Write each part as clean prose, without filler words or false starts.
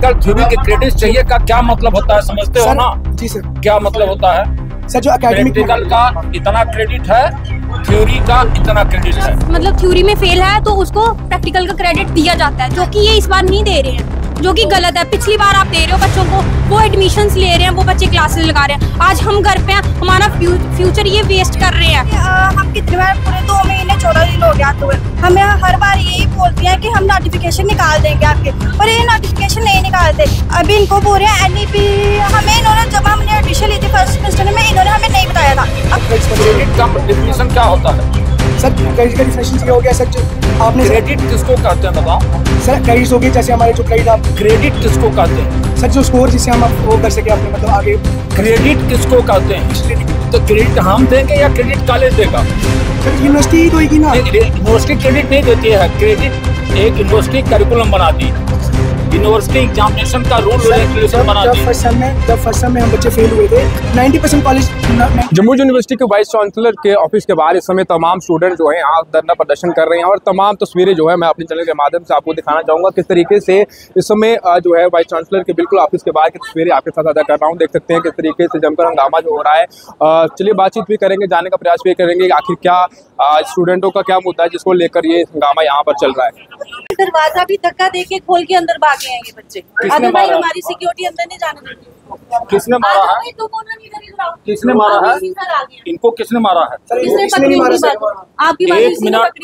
Practical theory के credit चाहिए का क्या मतलब होता है, समझते हो ना? जी सर। क्या मतलब होता है सर? जो एकेडमिक प्रैक्टिकल का इतना क्रेडिट है, थ्योरी का इतना क्रेडिट है। मतलब थ्योरी में फेल है तो उसको प्रैक्टिकल का क्रेडिट दिया जाता है, जो कि ये इस बार नहीं दे रहे हैं, जो कि गलत है। पिछली बार आप दे रहे हो बच्चों को, वो एडमिशन्स ले रहे हैं, वो बच्चे क्लासेस लगा रहे हैं। आज हम घर पे हैं, हमारा फ्यूचर ये वेस्ट कर रहे हैं। हम कितने बार पूरे 2 महीने 14 दिन हो गया तो हमें हर बार यही बोलती हैं कि हम नोटिफिकेशन निकाल देंगे आपके, पर ये नोटिफिकेशन नहीं निकालते। अभी इनको बोल रहे हैं NEP, हमें इन्होंने जब हमने एडमिशन ली थी फर्स्ट सेमेस्टर में, इन्होंने हमें नहीं बताया था। क्रेडिट का डेफिनेशन क्या होता है सर? क्रेडिट का डिफिनेशन ये हो गया सर, आपने क्रेडिट किसको कहते हैं बताओ? सर क्रेडिट हो गया जैसे हमारे जो क्रेडिट आप क्रेडिट किसको कहते हैं सर, जो स्कोर जिससे हम वो कर सके अपने मतलब आगे। क्रेडिट किसको कहते हैं? तो क्रेडिट हम देंगे या क्रेडिट कॉलेज देगा? सर यूनिवर्सिटी ही देगी ना। यूनिवर्सिटी क्रेडिट नहीं देती है, क्रेडिट एक यूनिवर्सिटी करिकुलम बनाती है, यूनिवर्सिटी एग्जामिनेशन का रूल रेगुलेशन बनाती है। जब फर्स्ट सेम में हम बच्चे फेल हुए थे 90% कॉलेज। जम्मू यूनिवर्सिटी के वाइस चांसलर के ऑफिस के बाहर इस समय तमाम स्टूडेंट जो हैं यहाँ धरना प्रदर्शन कर रहे हैं और तमाम तस्वीरें जो है मैं अपने चैनल के माध्यम से आपको दिखाना चाहूँगा किस तरीके से इस समय जो है वाइस चांसलर के बिल्कुल ऑफिस के बाहर की तस्वीरें आपके साथ साझा कर रहा हूँ। देख सकते हैं किस तरीके से जमकर हंगामा जो हो रहा है। चलिए बातचीत भी करेंगे, जानने का प्रयास भी करेंगे आखिर क्या स्टूडेंटों का क्या मुद्दा है जिसको लेकर ये हंगामा यहाँ पर चल रहा है। दरवाजा भी धक्का देके खोल के अंदर भागे हैं ये बच्चे। अभी भाई हमारी सिक्योरिटी अंदर नहीं जाने देती। किसने मारा है? किसने मारा है? इनको किसने मारा है? किसने नहीं मारा सर? आपकी एक मिनट,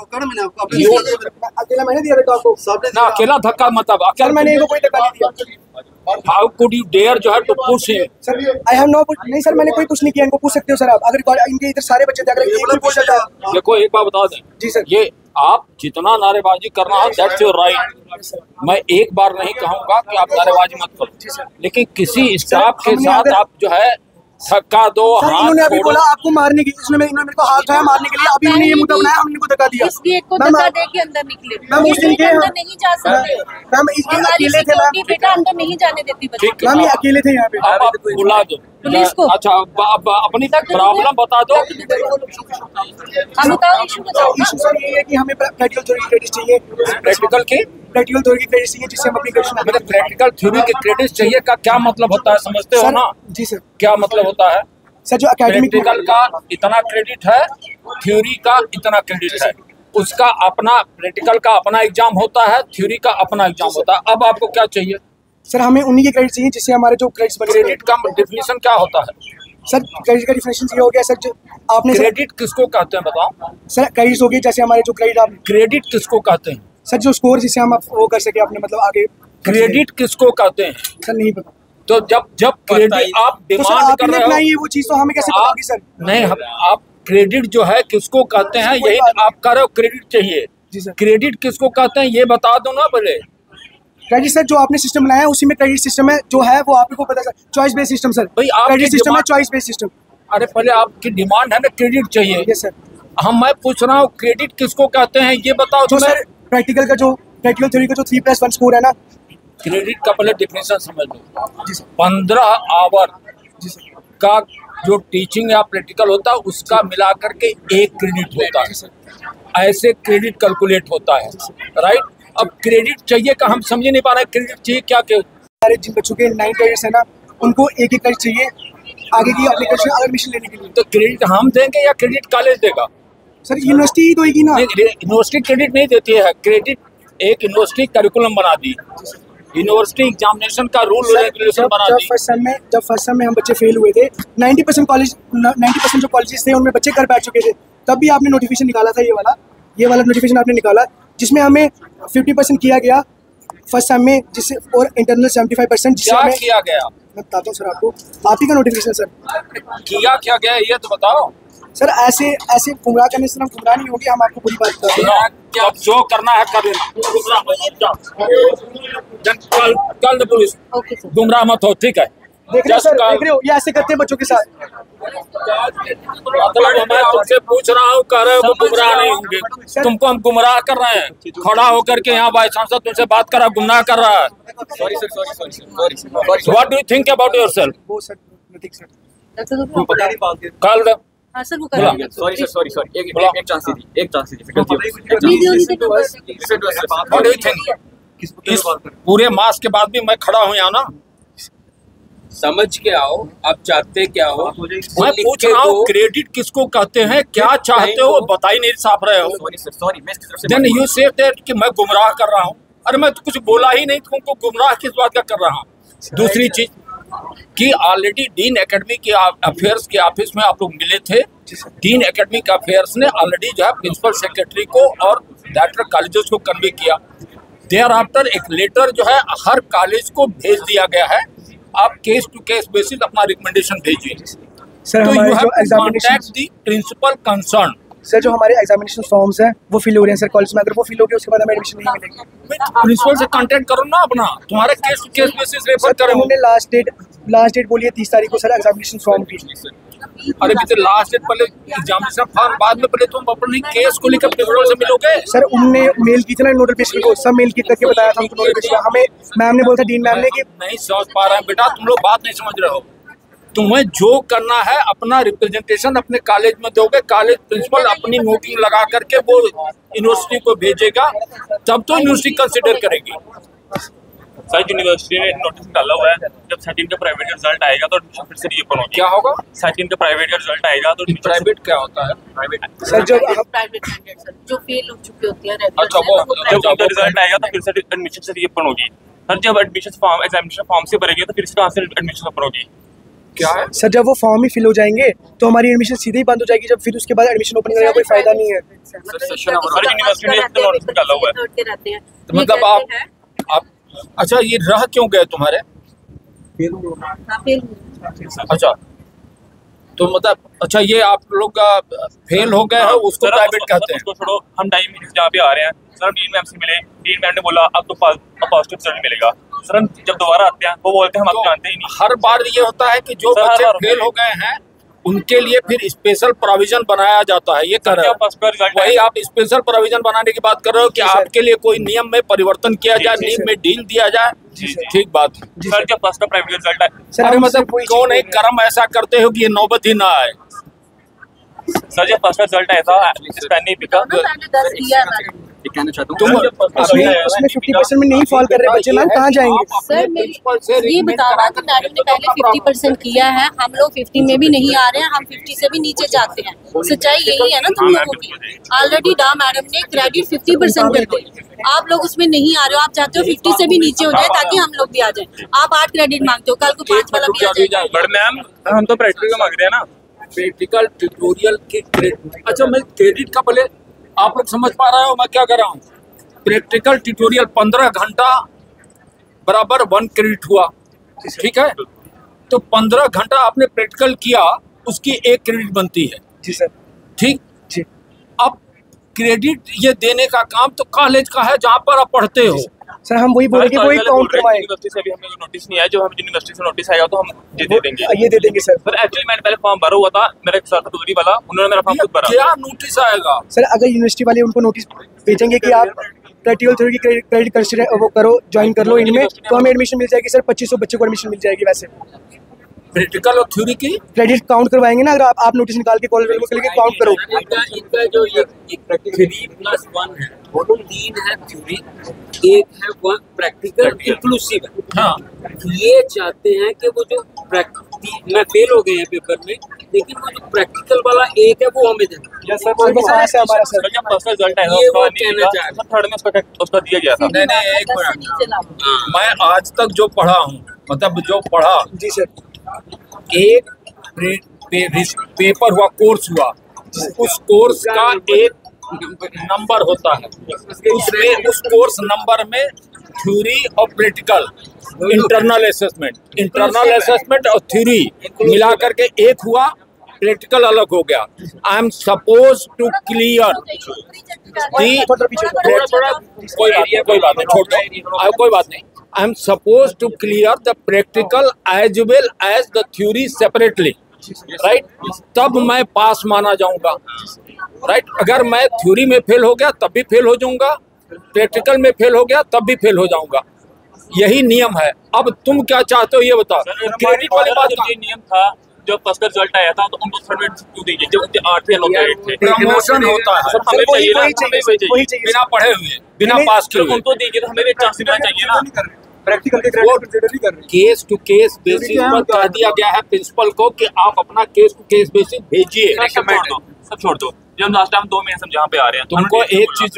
अकेला मैंने दिया था आपको ना अकेला धक्का मतलब सर, मैंने इनको कोई धक्का नहीं दिया। हाउ कुड यू डेयर जो है to push him? Sir I have no नहीं सर, मैंने कोई कुछ नहीं किया। इनको पूछ सकते हो सर आप, अगर इनके इधर सारे बच्चे देखो एक बात बता दें जी सर, ये आप जितना नारेबाजी करना है दैट्स योर राइट। मैं एक बार नहीं कहूँगा कि आप नारेबाजी मत करो, लेकिन किसी स्टाफ के साथ आप जो है धक्का दो, हाथ अभी बोला आपको मारने की, इन्होंने मेरे को हाथ उठाया मारने के लिए, अभी उन्होंने ये मुद्दा बनाया, हमने इनको धक्का दिया। इस गेट को धक्का देके अंदर निकले। मैम उस दिन के अंदर नहीं जा सकते, हमारी सिक्योरिटी बेटा अंदर नहीं जाने देती बच्चे। मैम ये अकेले थे यहाँ पे। आप बुला दो पुलिस को। अच्छा अपनी प्रॉब्लम बता दो। हम बताओ इशू बताओ। इशू सर ये है कि हमें प्रैक्टिकल थ्योरी क्रेडिट चाहिए, प्रैक्टिकल की प्रैक्टिकल थ्योरी क्रेडिट चाहिए जिससे हम अपनी मतलब प्रैक्टिकल थ्योरी के क्रेडिट चाहिए का क्या मतलब होता है, समझते हो ना? जी सर। क्या मतलब होता है सर? जो एकेडमिक प्रैक्टिकल का इतना क्रेडिट है, थ्योरी का इतना क्रेडिट है, उसका अपना प्रैक्टिकल का अपना एग्जाम होता है, थ्योरी का अपना एग्जाम होता है। अब आपको क्या चाहिए? सर हमें उन्हीं के क्रेडिट चाहिए जिससे हमारे जो क्रेडिट्स बने। क्रेडिट का डेफिनेशन क्या होता है सर? क्रेडिट का डिफिनेशन ये हो गया सर, जो आपने क्रेडिट किसको कहते हैं बताओ? सर क्रेडिट्स हो गए जैसे हमारे जो क्रेडिट आप क्रेडिट किसको कहते हैं सर? जो स्कोर जिससे हम वो कर सके अपने मतलब आगे। क्रेडिट किसको कहते हैं सर नहीं पता। तो जब क्रेडिट आप डिमांड कर रहे हो, वो चीज तो हमें कैसे पता होगी सर? नहीं आप क्रेडिट जो है किसको कहते हैं यही आप कह रहे हो, क्रेडिट चाहिए जी सर। क्रेडिट किसको कहते हैं ये बता दो ना पहले। क्रेडिट सर जो आपने सिस्टम बनाया है उसी में क्रेडिट सिस्टम है जो है वो आपको पता sir, choice based system sir. भाई आप क्रेडिट सिस्टम है चॉइस बेस्ड सिस्टम। अरे पहले आपकी डिमांड है ना क्रेडिट चाहिए। Yes sir. मैं पूछ रहा हूँ क्रेडिट किसको कहते हैं ये बताओ। जो सर प्रैक्टिकल का जो प्रैक्टिकल थ्योरी का जो 3+1 स्कोर है ना, क्रेडिट का पहले डेफिनेशन समझ लो। जी सर। 15 आवर जी सर का जो टीचिंग या प्रैक्टिकल होता है उसका मिला करके 1 क्रेडिट होता है, ऐसे क्रेडिट कैलकुलेट होता है, राइट? अब क्रेडिट चाहिए का हम समझ नहीं पा रहे, क्रेडिट चाहिए क्या क्या? सारे जिन बच्चों के 9 क्रेडिट्स है ना उनको एक क्रेडिट चाहिए आगे की एप्लीकेशन एडमिशन लेने के लिए। तो क्रेडिट हम देंगे या क्रेडिट कॉलेज देगा? सर यूनिवर्सिटी ही देगी ना। यूनिवर्सिटी क्रेडिट नहीं देती है, क्रेडिट एक यूनिवर्सिटी करिकुलम बना दी, यूनिवर्सिटी एग्जामिनेशन का रूल रेगुलेशन बना दी। जब फर्स्ट सेम में हम बच्चे फेल हुए थे 90% जो कॉलेजेस थे उनमें बच्चे घर बैठ चुके थे, तब भी आपने नोटिफिकेशन निकाला था ये वाला नोटिफिकेशन आपने निकाला जिसमें हमें 50% किया गया फर्स्ट सेम में, जिससे और इंटरनल 75%। क्या किया गया मैं बताता हूँ सर आपको, आप ही का नोटिफिकेशन सर। क्या गया ये तो बताओ सर। ऐसे गुमराह करने से हम गुमराह नहीं होंगे, हम आपको पूरी बात करते हैं। अब जो करना है कर लेना, कल पुलिस गुमराह मत हो, ठीक है? देख रहे हो ये ऐसे करते हैं बच्चों के साथ। मतलब मैं तुमसे पूछ रहा हूँ, कह रहे हो गुमराह नहीं होंगे, तुमको हम गुमराह कर रहे हैं? खड़ा होकर के यहाँ वाइस चांसलर तुमसे बात कर रहा, गुमराह कर रहा है। What do you think about yourself? वो सर नथिंग सर। कल हाँ सर वो करेंगे। सॉरी एक चांस दीजिए, एक चांस दीजिए। What do you think? इस पूरे मास के बाद भी मैं खड़ा हूँ यहाँ ना। समझ के आओ आप चाहते क्या हो। मैं पूछ रहा हूँ क्रेडिट किसको कहते हैं, क्या चाहते हो बता ही नहीं साफ रहे हो। देन यू से दैट कि मैं गुमराह कर रहा हूँ। अरे मैं तो कुछ बोला ही नहीं, तुमको गुमराह किस बात का कर रहा हूँ। दूसरी चीज कि ऑलरेडी डीन एकेडमिक अफेयर्स के ऑफिस में आप लोग मिले थे। डीन एकेडमिक अफेयर्स ने ऑलरेडी जो है प्रिंसिपल सेक्रेटरी को और डायरेक्टर कॉलेजेस को कन्वे किया। देयर आफ्टर एक लेटर जो है हर कॉलेज को भेज दिया गया है। आप केस टू केस बेसिस अपना रिकमेंडेशन भेजिए। सर तो हमारे यू जो have to examination contact the principal concern. Sir जो हमारे एग्जामिनेशन फॉर्म्स हैं वो फिल हो रहे हैं सर कॉलेज में, अगर वो फिल हो गए उसके बाद हमें एडमिशन नहीं मिलेगी। प्रिंसिपल से कांटेक्ट करो ना अपना, तुम्हारा case to case basis refer करो। उन्होंने लास्ट डेट बोली है 30 तारीख को सर एग्जामिनेशन फॉर्म की। अरे भी तो लास्ट डेट पहले एग्जामिनेशन फॉर्म बाद में, पहले तुम अपने केस को लेकर प्रिंसिपल से मिलोगे। सर उनने मेल की थी ना नोटिफिकेशन को, सब मेल की करके बताया था उनको नोटिफिकेशन। हमें मैम ने बोला था, डीन मैम ने कि नहीं समझ पा रहे हैं बेटा, तुम लोग बात नहीं समझ रहे हो। तुम्हें जो करना है अपना रिप्रेजेंटेशन अपने कॉलेज में दोगे, कॉलेज प्रिंसिपल अपनी नोटिंग लगा करके वो यूनिवर्सिटी को भेजेगा, तब तो यूनिवर्सिटी कंसिडर करेगी। सर यूनिवर्सिटी ने नोटिस डाला हुआ है, जब सेकंड का प्राइवेट का रिजल्ट आएगा तो एडमिशन फिर से रीओपन होगी। क्या होगा? सेकंड का प्राइवेट का रिजल्ट आएगा तो प्राइवेट क्या होता है? प्राइवेट सर जो प्राइवेट कैंडिडेट सर जो फेल हो चुके होते हैं अच्छा, वो जब उनका रिजल्ट आएगा तो फिर से एडमिशन से रीओपन होगी। सर जब एडमिशन फॉर्म एग्जामिनेशन फॉर्म से भरेंगे तो फिर से कहाँ से एडमिशन ओपन होगी? क्या है सर जब वो फॉर्म ही फिल हो जाएंगे तो हमारी एडमिशन सीधे ही बंद हो जाएगी, जब फिर उसके बाद एडमिशन ओपन करने का कोई फायदा नहीं है। सर यूनिवर्सिटी ने तो नोटिस निकाला हुआ है। तो मतलब आप अच्छा ये रह क्यों गए तुम्हारे? अच्छा तो मतलब अच्छा ये आप लोग फेल हो गए हो उसको प्राइवेट कहते हैं। उसको छोड़ो, हम टाइम जहाँ पे आ रहे हैं सर, हम डीन मैम से मिले, डीन मैम ने बोला अब तो पॉजिटिव रिजल्ट मिलेगा। सर हम जब दोबारा आते हैं वो बोलते हैं हम आपको जानते ही नहीं। हर बार ये होता है कि जो बच्चे फेल हो गए हैं उनके लिए फिर स्पेशल प्रोविजन बनाया जाता है। ये कर रहे हो वही आप स्पेशल प्रोविजन बनाने की बात कर रहे हो कि आपके लिए कोई नियम में परिवर्तन किया जाए, नियम में ढील दिया जाए। ठीक बात है सर, जब फर्स्ट का प्राइवेट रिजल्ट आए अरे मतलब क्यों नहीं कर्म ऐसा करते हो कि ये नौबत ही ना आए। सर जब फर्स्ट का रिजल्ट आया था नहीं पिका, कहना चाहता तुम उसमें 50% में नहीं फॉल कर रहे बच्चे, मैम कहाँ जाएंगे? सर ये बताओ ना कि मैडम ने पहले 50% किया है, हम लोग 50 में भी नहीं आ रहे हैं, हम 50 से भी नीचे जाते हैं। सच्चाई यही है ना तुम लोगों की। ऑलरेडी डा मैडम ने क्रेडिट 50% कर दिया, आप लोग उसमें नहीं आ रहे हो। आप चाहते हो 50 से भी नीचे हो जाए ताकि हम लोग भी आ जाए। आप 8 क्रेडिट मांगते हो, कल को 5 वाला भी आ जाएगा। बट मैम हम तो प्रैक्टिकल मांग रहे हैं ना, प्रैक्टिकल ट्यूटोरियल के क्रेडिट। अच्छा मैं क्रेडिट का पहले आप लोग समझ पा रहे हो मैं क्या कर रहा हूँ? प्रैक्टिकल ट्यूटोरियल 15 घंटा बराबर 1 क्रेडिट हुआ, ठीक है? तो 15 घंटा आपने प्रैक्टिकल किया, उसकी 1 क्रेडिट बनती है। जी सर। ठीक जी। अब क्रेडिट ये देने का काम तो कॉलेज का है जहाँ पर आप पढ़ते हो। सर हम वही बोलेंगे कोई काउंट करवाए। यूनिवर्सिटी से अभी हमें नोटिस नहीं आया, जो हमें यूनिवर्सिटी से नोटिस आएगा तो हम दे देंगे। ये दे देंगे सर। सर एक्चुअली मैंने पहले फॉर्म भरा हुआ था, मेरा एक सर था दूसरी वाला, उन्होंने मेरा फॉर्म खुद भरा। क्या नोटिस आएगा? सर अगर यूनिवर्सिटी वाले उनको नोटिस भेजेंगे कि आप प्रैक्टिकल थ्योरी की क्रेडिट कंसीडर वो करो, ज्वाइन कर लो इनमें, तो हमें एडमिशन मिल जाएगी सर। 2500 बच्चों को एडमिशन मिल जाएगी। वैसे प्रैक्टिकल और थ्योरी की क्रेडिट काउंट करवाएंगे ना, अगर आप नोटिस निकाल के कॉलेज वालों को लेके काउंट करो। इनका जो ये 3+1 है, वो 3 है थ्योरी, 1 है 1 प्रैक्टिकल इंक्लूसिव है। हाँ ये चाहते हैं कि वो जो मैं फेल हो गए हैं पेपर में, लेकिन वो जो प्रैक्टिकल वाला 1 है वो हमें देना। सर वो कहाँ से हमारा सर? जब फर्स्ट रिजल्ट आया ये वो कहना चाह रहे हैं। थर्ड में उसका दिया गया था। नहीं एक मिनट, मैं आज तक जो पढ़ा हूँ, मतलब जो पढ़ा, जी सर, एक पेपर हुआ, कोर्स हुआ, उस कोर्स का एक नंबर होता है, उसमें उस कोर्स नंबर में थ्योरी और प्रैक्टिकल, इंटरनल असेसमेंट और थ्योरी मिला करके एक हुआ, प्रैक्टिकल अलग हो गया। I am suppose to clear कोई बात नहीं, छोड़ दो, कोई बात नहीं। I am supposed to clear the practical as well as the theory separately, right? तब मैं पास माना जाऊंगा, right? अगर मैं थ्योरी में फेल हो गया तब भी फेल हो जाऊंगा, प्रैक्टिकल में फेल हो गया तब भी फेल हो जाऊंगा। यही नियम है। अब तुम क्या चाहते हो ये बताओ। क्रेडिट वाली बात, ये नियम था जब फर्स्ट का रिजल्ट आया था तो उनको सर्टिफिकेट क्यों दीजिए जब उनके 8 फेल होते थे? प्रमोशन होता है, सर हमें चाहिए ना, हमें वही चाहिए बिना पढ़े हुए, बिना पास किए हुए। उनको दीजिए तो हमें भी चांस मिलना चाहिए ना। प्रैक्टिकल के क्रेडिट कंसीडर नहीं कर रहे। केस टू केस बेसिस पर कह दिया गया है प्रिंसिपल को कि आप अपना केस टू केस बेसिस भेजिए। सब छोड़ दो, जब लास्ट टाइम 2 महीने से यहाँ पे आ रहे हैं तुमको एक चीज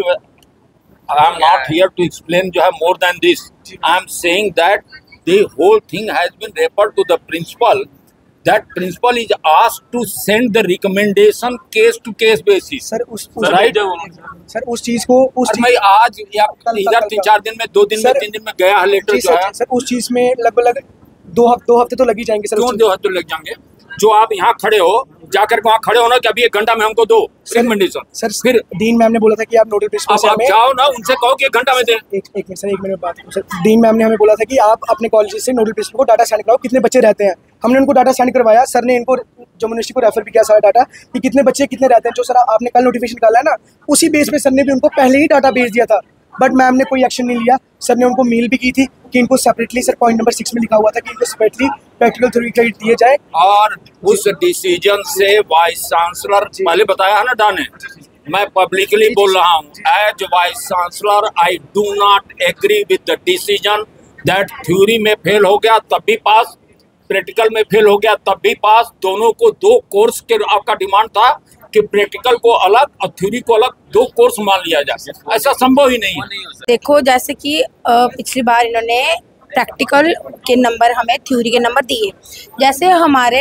I am not here to explain जो है more than this, I am saying that the whole thing has been referred to the principal, that principal is asked to send the recommendation case to case basis. Sir right sir उस चीज को मैं आज या इधर 3-4 दिन में 2 दिन में 3 दिन में गया है लेटर जो है सर उस चीज में लगभग 2 हफ्ते तो लग ही जाएंगे सर। क्यों 2 हफ्ते लग जाएंगे? जो आप यहाँ खड़े हो जाकर वहाँ खड़े हो ना कि अभी 1 घंटा में हमको दो रिकमेंडेशन। सर फिर डीन मैम ने बोला था कि आप नोडल प्रिंसिपल से हमें जाओ ना, उनसे कहो कि 1 घंटा में दें। एक मिनट सर, 1 मिनट बात करो सर। डीन मैम ने हमें बोला था कि आप अपने कॉलेज से नोडल प्रिंसिपल को डाटा सेंड कराओ कितने बच्चे रहते हैं। हमने उनको डाटा सेंड करवाया, सर ने इनको जम्मू यूनिवर्सिटी को रेफर भी किया सारा डाटा कि कितने बच्चे कितने रहते हैं। जो सर आपने कल नोटिफिकेशन निकाला है ना, उसी बेस पे सर ने भी उनको पहले ही डाटा भेज दिया था, बट मैम ने कोई एक्शन नहीं लिया। सर ने उनको मेल भी की थी कि इनको सेपरेटली, सर पॉइंट नंबर 6 में लिखा हुआ था कि इनको सेपरेटली प्रैक्टिकल थ्योरी क्रेडिट दिए जाए। और उस डिसीजन से वाइस चांसलर, पहले बताया है ना डाने, मैं पब्लिकली बोल रहा हूँ, as vice chancellor I do not agree with the decision that theory में फेल हो गया तब भी पास, प्रैक्टिकल में फेल हो गया तब भी पास। दोनों को 2 कोर्स के आपका डिमांड था कि प्रैक्टिकल को अलग और थ्योरी को अलग 2 कोर्स मान लिया जाए, ऐसा संभव ही नहीं है। देखो जैसे कि पिछली बार इन्होंने प्रैक्टिकल के नंबर हमें थ्योरी के नंबर दिए, जैसे हमारे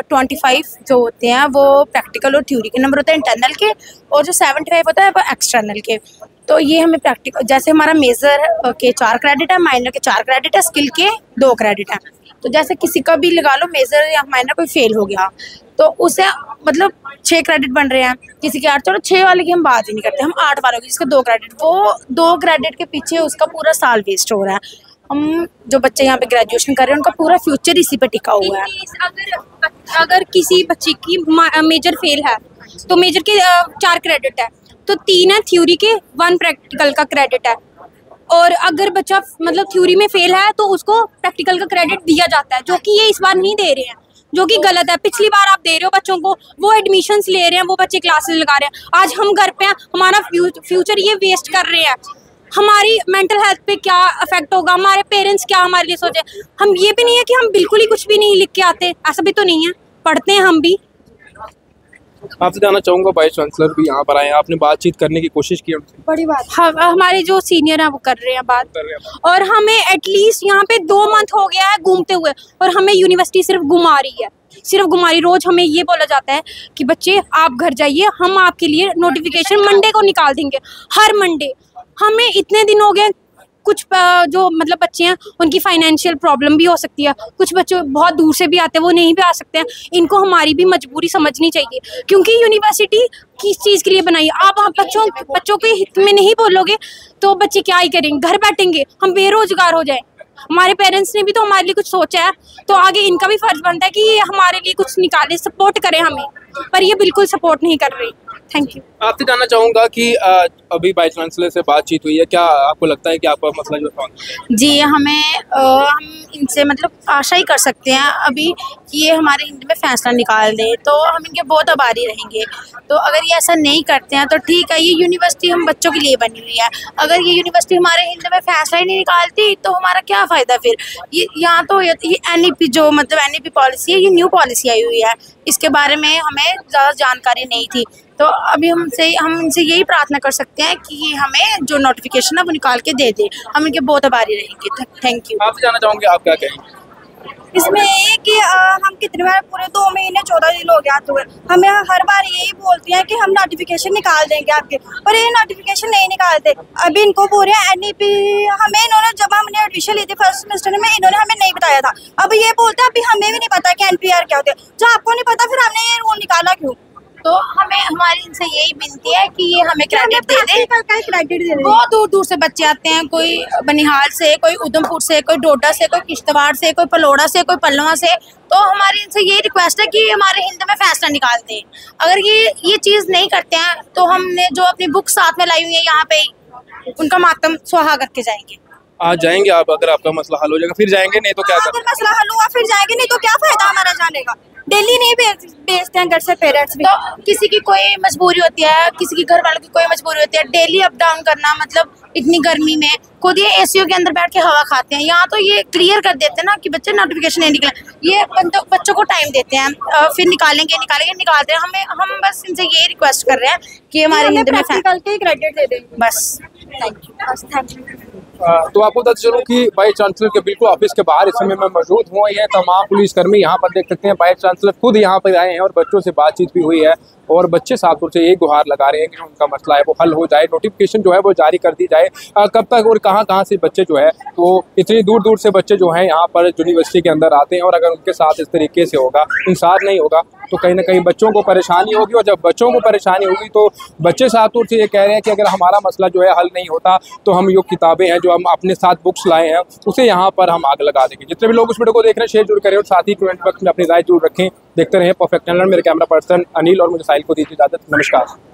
25 जो होते हैं वो प्रैक्टिकल और थ्योरी के नंबर होते हैं इंटरनल के, और जो 75 होता है वो एक्सटर्नल के। तो ये हमें प्रैक्टिकल, जैसे हमारा मेजर के 4 क्रेडिट है, माइनर के 4 क्रेडिट है, स्किल के 2 क्रेडिट है। तो जैसे किसी का भी लगा लो मेजर या माइनर कोई फेल हो गया तो उसे मतलब 6 क्रेडिट बन रहे हैं, किसी के 8, चलो 6 वाले की हम बात ही नहीं करते, हम 8 वालों की जिसके 2 क्रेडिट, वो 2 क्रेडिट के पीछे उसका पूरा साल वेस्ट हो रहा है। हम जो बच्चे यहाँ पे ग्रेजुएशन कर रहे हैं उनका पूरा फ्यूचर इसी पे टिका हुआ है। अगर किसी बच्चे की मेजर फेल है तो मेजर के 4 क्रेडिट है, तो 3 है थ्योरी के, 1 प्रैक्टिकल का क्रेडिट है। और अगर बच्चा मतलब थ्योरी में फेल है तो उसको प्रैक्टिकल का क्रेडिट दिया जाता है, जो कि ये इस बार नहीं दे रहे हैं, जो कि गलत है। पिछली बार आप दे रहे हो बच्चों को, वो एडमिशन्स ले रहे हैं, वो बच्चे क्लासेस लगा रहे हैं। आज हम घर पे हैं, हमारा फ्यूचर ये वेस्ट कर रहे हैं। हमारी मेंटल हेल्थ पे क्या अफेक्ट होगा, हमारे पेरेंट्स क्या हमारे लिए सोचे। हम ये भी नहीं है कि हम बिल्कुल ही कुछ भी नहीं लिख के आते, ऐसा भी तो नहीं है, पढ़ते हैं हम भी। आपसे जानना चाहूँगा, वाइस चांसलर भी यहाँ पर आए हैं, आपने बातचीत करने की कोशिश की? बड़ी बात, हमारे जो सीनियर हैं वो कर रहे हैं बात, और हमें एटलीस्ट यहाँ पे 2 मंथ हो गया है घूमते हुए, और हमें यूनिवर्सिटी सिर्फ घुमा रही है, सिर्फ घुमा रही। रोज हमें ये बोला जाता है कि बच्चे आप घर जाइए, हम आपके लिए नोटिफिकेशन मंडे को निकाल देंगे, हर मंडे। हमें इतने दिन हो गए, कुछ जो मतलब बच्चे हैं उनकी फाइनेंशियल प्रॉब्लम भी हो सकती है, कुछ बच्चे बहुत दूर से भी आते हैं, वो नहीं भी आ सकते हैं। इनको हमारी भी मजबूरी समझनी चाहिए, क्योंकि यूनिवर्सिटी किस चीज़ के लिए बनाई। आप बच्चों के हित में नहीं बोलोगे तो बच्चे क्या ही करेंगे, घर बैठेंगे, हम बेरोजगार हो जाए। हमारे पेरेंट्स ने भी तो हमारे लिए कुछ सोचा है, तो आगे इनका भी फर्ज बनता है कि ये हमारे लिए कुछ निकाले, सपोर्ट करें हमें, पर ये बिल्कुल सपोर्ट नहीं कर रही। Thank you. आपसे जानना चाहूँगा कि अभी वाइस चांसलर से बातचीत हुई है, क्या आपको लगता है कि आपका मसला जो है? जी हम इनसे मतलब आशा ही कर सकते हैं अभी कि ये हमारे हिंद में फैसला निकाल दें, तो हम इनके बहुत आभारी रहेंगे। तो अगर ये ऐसा नहीं करते हैं तो ठीक है, ये यूनिवर्सिटी हम बच्चों के लिए बनी हुई है, अगर ये यूनिवर्सिटी हमारे हिंद में फैसला ही नहीं निकालती तो हमारा क्या फ़ायदा फिर। ये यहाँ तो ये NEP जो मतलब NEP पॉलिसी है, ये न्यू पॉलिसी आई हुई है, इसके बारे में हमें ज़्यादा जानकारी नहीं थी। तो अभी हम इनसे यही प्रार्थना कर सकते हैं कि हमें जो नोटिफिकेशन है वो निकाल के दे दे, हम इनके बहुत आभारी रहेंगे। Thank you. आपसे जानना चाहूँगे, आप क्या कहेंगे इसमें? ये कि हम कितने बार पूरे 2 महीने 14 दिन हो गया तो हमें हर बार यही बोलती हैं कि हम नोटिफिकेशन निकाल देंगे आपके, पर ये नोटिफिकेशन नहीं निकालते। अभी इनको बोल रहे हैं NEP, हमें इन्होंने जब हमने एडमिशन ली थी फर्स्ट सेमेस्टर में, इन्होंने हमें नहीं बताया था। अब ये बोलते हैं अभी हमें भी नहीं पता कि NPR क्या होते हैं। जो आपको नहीं पता फिर हमने ये रूल निकाला क्यों? तो हमारी इनसे यही विनती है कि ये हमें क्रेडिट दे दे। क्रेडिट दे बहुत दूर दूर से बच्चे आते हैं, कोई बनिहाल से, कोई उधमपुर से, कोई डोडा से, कोई किश्तवाड़ से, कोई पलोड़ा से, कोई पल्लवा से। तो हमारी इनसे यही रिक्वेस्ट है कि हमारे हिंद में फैसला निकाल दें। अगर ये चीज़ नहीं करते हैं तो हमने जो अपनी बुक साथ में लाई हुई है यहाँ पे, उनका मातम सुहा करके जाएंगे। आज जाएंगे आप, अगर आपका मसला हल हो जाएगा फिर जाएंगे, नहीं तो क्या अगर मसला हल हुआ फिर जाएंगे, नहीं तो क्या फायदा हमारा जाने का। डेली नहीं भेजते हैं घर से पेरेंट्स भी। तो किसी की कोई मजबूरी होती है, किसी की घर वालों की कोई मजबूरी होती है, डेली अप डाउन करना, मतलब इतनी गर्मी में खुद ये एसीओ के अंदर बैठ के हवा खाते हैं। यहाँ तो ये क्लियर कर देते हैं ना कि बच्चे नोटिफिकेशन नहीं निकले, ये बच्चों को टाइम देते हैं, फिर निकालते हैं। हम बस इनसे यही रिक्वेस्ट कर रहे हैं कि हमारे हिंद में प्रैक्टिकल के क्रेडिट दे दें बस। Thank you. तो आपको बता चलूँ कि वाइस चांसलर के बिल्कुल ऑफिस के बाहर इस समय मैं मौजूद हूँ। ये तमाम पुलिसकर्मी यहाँ पर देख सकते हैं, वाइस चांसलर खुद यहाँ पर आए हैं और बच्चों से बातचीत भी हुई है और बच्चे साफ तौर से एक गुहार लगा रहे हैं कि उनका मसला है वो हल हो जाए, नोटिफिकेशन जो है वो जारी कर दी जाए। कब तक और कहाँ से बच्चे जो है तो इतनी दूर दूर से बच्चे जो हैं यहाँ पर यूनिवर्सिटी के अंदर आते हैं और अगर उनके साथ इस तरीके से होगा, इंसाफ नहीं होगा तो कहीं ना कहीं बच्चों को परेशानी होगी और जब बच्चों को परेशानी होगी तो बच्चे साफ तौर से ये कह रहे हैं कि अगर हमारा मसला जो है हल नहीं होता तो हम ये किताबें हैं जो हम अपने साथ बुक्स लाए हैं उसे यहाँ पर हम आग लगा देंगे। जितने भी लोग उस वीडियो को देख रहे हैं शेयर जरूर करें और साथ ही कमेंट बॉक्स में अपनी राय जरूर रखें। देखते रहें परफेक्ट चैनल। मेरे कैमरा पर्सन अनिल और मुझे साहिल को दीजिए इजाजत। नमस्कार।